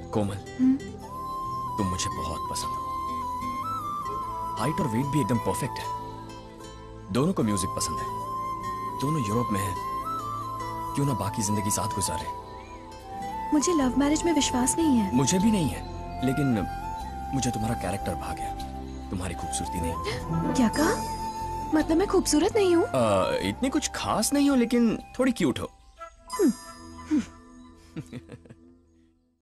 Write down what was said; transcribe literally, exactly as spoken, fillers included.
कोमल, तुम मुझे बहुत पसंद हो। हाइट और वेट भी एकदम परफेक्ट है। दोनों को म्यूजिक पसंद है, दोनों यूरोप में हैं। क्यों ना बाकी जिंदगी साथ गुजारे। मुझे लव मैरिज में विश्वास नहीं है। मुझे भी नहीं है, लेकिन मुझे तुम्हारा कैरेक्टर भा गया, तुम्हारी खूबसूरती नहीं। क्या कहा? मतलब मैं खूबसूरत नहीं हूँ? इतनी कुछ खास नहीं हो, लेकिन थोड़ी क्यूट हो।